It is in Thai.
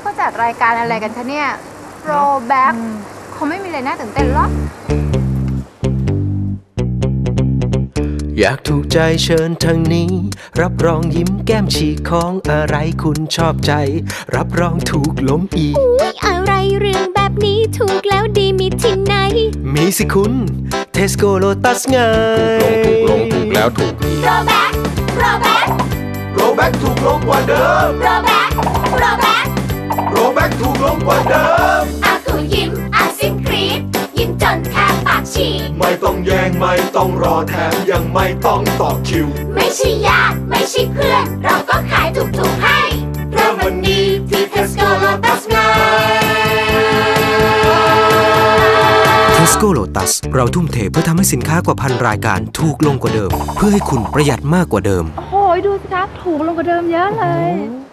เขาจัดรายการอะไรกันคะเนี่ยโรแบ็คคงไม่มีอะไรน่าตื่นเต้นหรอกอยากถูกใจเชิญทางนี้รับรองยิ้มแก้มฉีกของอะไรคุณชอบใจรับรองถูกลงอีกอะไรเรื่องแบบนี้ถูกแล้วดีมีที่ไหนมีสิคุณเทสโก้โลตัสไงถูกแล้วถูกอีกโรแบ็คโรแบ็คโรแบ็คถูกลงกว่าเดิมโรแบ็คโรแบ็คโรแบ็คถูกลงกว่าเดิมอากูยิ้มอาซิมกรีดยิ้มจนแทบปากฉีกไม่ต้องแย่งไม่ต้องรอแถมยังไม่ต้องต่อคิวไม่ใช่ญาติไม่ใช่เพื่อนเราก็ขายถูกๆให้เริ่มวันนี้ที่เทสโก้โลตัสไงเทสโก้โลตัสเราทุ่มเทเพื่อทำให้สินค้ากว่าพันรายการถูกลงกว่าเดิมเพื่อให้คุณประหยัดมากกว่าเดิมโอ้โหดูสิคะถูกลงกว่าเดิมเยอะเลย